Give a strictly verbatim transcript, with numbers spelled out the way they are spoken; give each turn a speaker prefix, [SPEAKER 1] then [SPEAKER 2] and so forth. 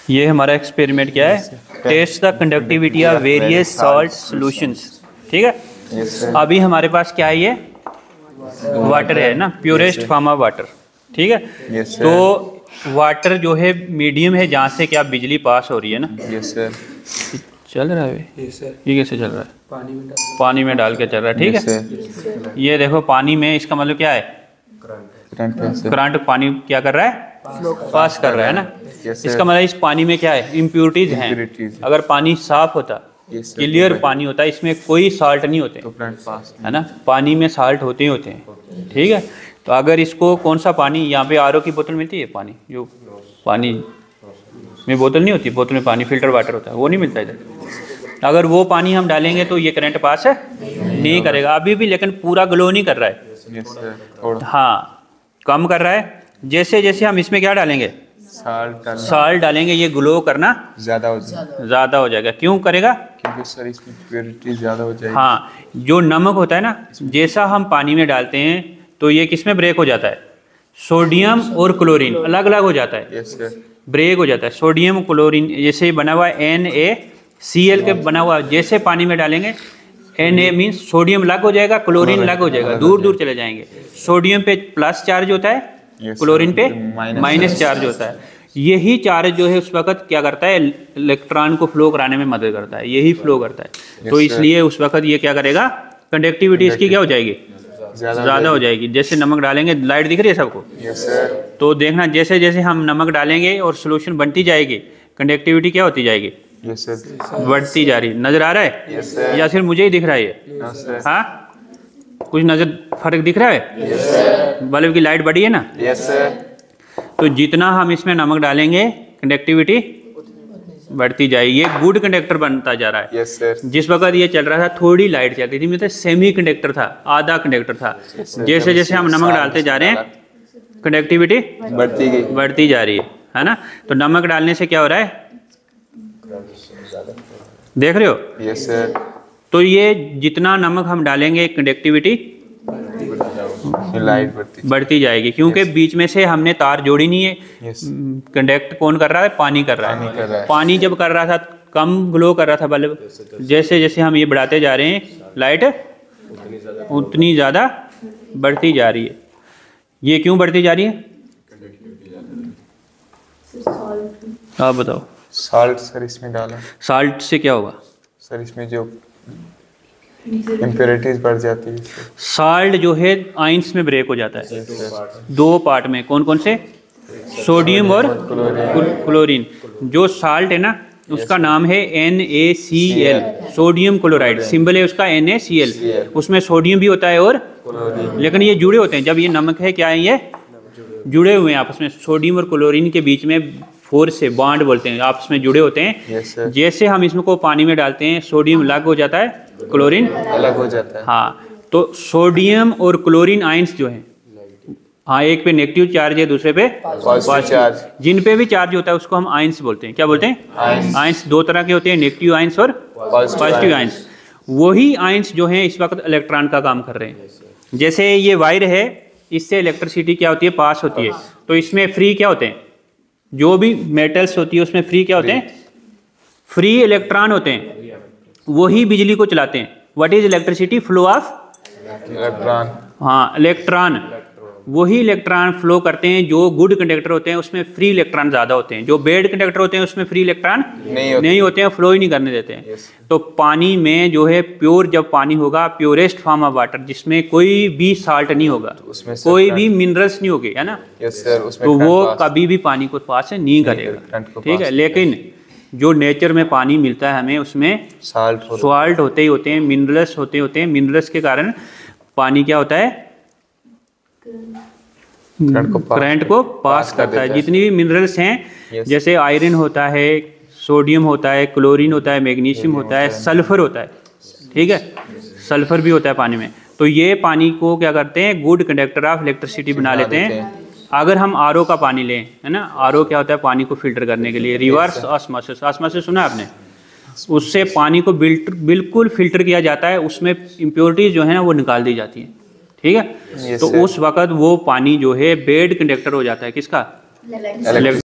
[SPEAKER 1] ये हमारा एक्सपेरिमेंट क्या है, test the conductivity of various salt solutions. ठीक है, अभी हमारे पास क्या है, ये वाटर है ना, प्योरेस्ट फॉर्म ऑफ वाटर। ठीक है,
[SPEAKER 2] yes,
[SPEAKER 1] तो वाटर जो है मीडियम है जहाँ से क्या बिजली पास हो रही है ना।
[SPEAKER 2] yes, sir.
[SPEAKER 1] चल रहा है
[SPEAKER 2] yes,
[SPEAKER 1] ये कैसे चल रहा है,
[SPEAKER 2] पानी में डाल
[SPEAKER 1] पानी में डाल के चल रहा है। ठीक
[SPEAKER 2] yes,
[SPEAKER 1] है, ये देखो पानी में, इसका मतलब क्या है, करंट पानी क्या कर रहा है, पास कर रहा है ना।
[SPEAKER 2] yes,
[SPEAKER 1] इसका मतलब इस पानी में क्या है, इम्प्योरिटीज हैं। अगर पानी साफ होता,
[SPEAKER 2] yes,
[SPEAKER 1] क्लियर पानी होता, इसमें कोई साल्ट नहीं होते,
[SPEAKER 2] तो करंट पास
[SPEAKER 1] है ना। पानी में साल्ट होते ही होते हैं। ठीक है, तो अगर इसको कौन सा पानी, यहाँ पे आर ओ की बोतल मिलती है, पानी जो पानी में बोतल नहीं होती, बोतल में पानी फिल्टर वाटर होता है, वो नहीं मिलता इधर। अगर वो पानी हम डालेंगे तो ये करंट पास है नहीं करेगा अभी भी, लेकिन पूरा ग्लो नहीं कर रहा है।
[SPEAKER 2] yes, sir.
[SPEAKER 1] हाँ, कम कर रहा है। जैसे जैसे हम इसमें क्या डालेंगे,
[SPEAKER 2] साल्ट
[SPEAKER 1] साल्ट डालेंगे, ये ग्लो करना
[SPEAKER 2] ज्यादा हो जाएगा,
[SPEAKER 1] ज़्यादा हो जाएगा। क्यों करेगा,
[SPEAKER 2] क्योंकि सर इसमें प्योरिटी ज्यादा हो जाएगी।
[SPEAKER 1] हाँ, जो नमक होता है ना, जैसा हम पानी में डालते हैं तो ये किस में ब्रेक हो जाता है, सोडियम और क्लोरीन अलग अलग हो जाता है,
[SPEAKER 2] yes, sir.
[SPEAKER 1] ब्रेक हो जाता है। सोडियम क्लोरीन जैसे बना हुआ है एन ए सी एल के बना हुआ, जैसे पानी में डालेंगे एन ए मीन्स सोडियम अलग हो जाएगा, क्लोरीन अलग हो जाएगा, दूर दूर चले जाएंगे। सोडियम पे प्लस चार्ज होता है,
[SPEAKER 2] yes,
[SPEAKER 1] क्लोरीन पे
[SPEAKER 2] minus
[SPEAKER 1] माइनस चार्ज होता है। यही चार्ज जो है उस वक्त क्या करता है, इलेक्ट्रॉन को फ्लो कराने में मदद करता है, यही फ्लो करता है।
[SPEAKER 2] yes,
[SPEAKER 1] तो इसलिए उस वक्त ये क्या करेगा, कंडक्टिविटी इसकी क्या हो जाएगी, ज़्यादा हो जाएगी। जैसे नमक डालेंगे, लाइट दिख रही है सबको,
[SPEAKER 2] yes, sir.
[SPEAKER 1] तो देखना जैसे जैसे हम नमक डालेंगे और सोल्यूशन बनती जाएगी, कंडक्टिविटी क्या होती जाएगी,
[SPEAKER 2] yes, sir.
[SPEAKER 1] बढ़ती जा रही। नजर आ रहा है
[SPEAKER 2] yes, sir.
[SPEAKER 1] या सिर्फ मुझे ही दिख रहा है ये,
[SPEAKER 2] no, sir.
[SPEAKER 1] हाँ कुछ नजर फर्क दिख रहा है,
[SPEAKER 2] yes, sir.
[SPEAKER 1] बल्ब की लाइट बढ़ी है ना।
[SPEAKER 2] yes, sir.
[SPEAKER 1] तो जितना हम इसमें नमक डालेंगे कंडक्टिविटी बढ़ती जाएगी, ये गुड कंडक्टर बनता जा रहा है।
[SPEAKER 2] yes, sir.
[SPEAKER 1] जिस वक्त ये चल रहा था थोड़ी लाइट चल रही थी, मतलब सेमी कंडक्टर था, आधा कंडक्टर था। जैसे जैसे हम नमक डालते जा रहे हैं कंडक्टिविटी
[SPEAKER 2] बढ़ती गई,
[SPEAKER 1] बढ़ती जा रही है, है ना। तो नमक डालने से क्या हो रहा है, देख रहे हो।
[SPEAKER 2] yes, sir.
[SPEAKER 1] तो ये जितना नमक हम डालेंगे कंडक्टिविटी
[SPEAKER 2] लाइट बढ़ती
[SPEAKER 1] बढ़ती जाएगी, क्योंकि
[SPEAKER 2] yes.
[SPEAKER 1] बीच में से हमने तार जोड़ी नहीं है।
[SPEAKER 2] yes.
[SPEAKER 1] कंडक्ट कौन कर रहा है, पानी कर रहा है।
[SPEAKER 2] पानी कर रहा है।
[SPEAKER 1] पानी जब कर रहा था कम ग्लो कर रहा था बल्ब, जैसे जैसे हम ये बढ़ाते जा रहे हैं लाइट उतनी ज़्यादा बढ़ती जा रही है। ये क्यों बढ़ती जा रही है, आप बताओ।
[SPEAKER 2] साल्ट सर इसमें डाला,
[SPEAKER 1] साल्ट से क्या होगा,
[SPEAKER 2] सर इसमें जो इम्प्योरिटीज बढ़ जाती है,
[SPEAKER 1] साल्ट जो है आइंस में ब्रेक हो जाता है दो पार्ट में। कौन कौन से, सोडियम और क्लोरीन। जो साल्ट है ना उसका नाम है N A C L, sodium chloride, symbol है उसका एन ए सी एल। उसमें सोडियम भी होता है और, लेकिन ये जुड़े होते हैं। जब ये नमक है क्या है, ये जुड़े हुए हैं आपस में, सोडियम और क्लोरीन के बीच में फोर्स से बॉन्ड बोलते हैं, आपस में जुड़े होते हैं।
[SPEAKER 2] yes,
[SPEAKER 1] जैसे हम इसमें को पानी में डालते हैं सोडियम अलग हो जाता है, क्लोरीन
[SPEAKER 2] अलग हो जाता है।
[SPEAKER 1] हाँ, तो सोडियम और क्लोरीन आयंस जो हैं, हाँ एक पे नेगेटिव चार्ज है दूसरे पे
[SPEAKER 2] पॉजिटिव चार्ज,
[SPEAKER 1] जिन पे भी चार्ज होता है उसको हम आयंस बोलते हैं। क्या बोलते हैं, आयंस। दो तरह के होते हैं, नेगेटिव आयंस और पॉजिटिव आयंस। वही आयंस जो हैं इस वक्त इलेक्ट्रॉन का काम कर रहे हैं। जैसे ये वायर है, इससे इलेक्ट्रिसिटी क्या होती है, पास होती है। तो इसमें फ्री क्या होते हैं, जो भी मेटल्स होती है उसमें फ्री क्या होते हैं, फ्री इलेक्ट्रॉन होते हैं, वही बिजली को चलाते हैं। What is electricity, flow of
[SPEAKER 2] electron.
[SPEAKER 1] हाँ, इलेक्ट्रॉन, वही इलेक्ट्रॉन फ्लो करते हैं। जो गुड कंडक्टर होते हैं उसमें फ्री इलेक्ट्रॉन ज़्यादा होते हैं, जो बैड कंडक्टर होते हैं उसमें फ्री इलेक्ट्रॉन
[SPEAKER 2] नहीं होते,
[SPEAKER 1] नहीं होते हैं, फ्लो ही नहीं करने देते हैं।
[SPEAKER 2] yes.
[SPEAKER 1] तो पानी में जो है प्योर जब पानी होगा, प्योरेस्ट फॉर्म ऑफ वाटर, जिसमें कोई भी साल्ट नहीं होगा,
[SPEAKER 2] उसमें
[SPEAKER 1] कोई भी मिनरल्स नहीं होगी, है ना।
[SPEAKER 2] yes, sir. उसमें
[SPEAKER 1] तो वो
[SPEAKER 2] पास
[SPEAKER 1] कभी भी पानी को पास नहीं करेगा, ठीक है। लेकिन जो नेचर में पानी मिलता है हमें, उसमें
[SPEAKER 2] साल्ट
[SPEAKER 1] सॉल्ट होते ही होते हैं, मिनरल्स होते होते हैं। मिनरल्स के कारण पानी क्या होता है, करंट को पास करता है। जितनी भी मिनरल्स हैं, जैसे आयरन होता है, सोडियम होता है, क्लोरीन होता है, मैग्नीशियम होता है, सल्फर होता है, ठीक है, सल्फर भी होता है पानी में। तो ये पानी को क्या करते हैं, गुड कंडक्टर ऑफ इलेक्ट्रिसिटी बना लेते हैं। अगर हम आर ओ का पानी लें, है ना, आर ओ क्या होता है, पानी को फिल्टर करने के लिए, रिवर्स ऑस्मोसिस, ऑस्मोसिस सुना आपने, उससे पानी को बिल्कुल फिल्टर किया जाता है, उसमें इम्प्योरिटीज जो है ना वो निकाल दी जाती हैं, ठीक है। तो उस वक्त वो पानी जो है बेड कंडक्टर हो जाता है, किसका,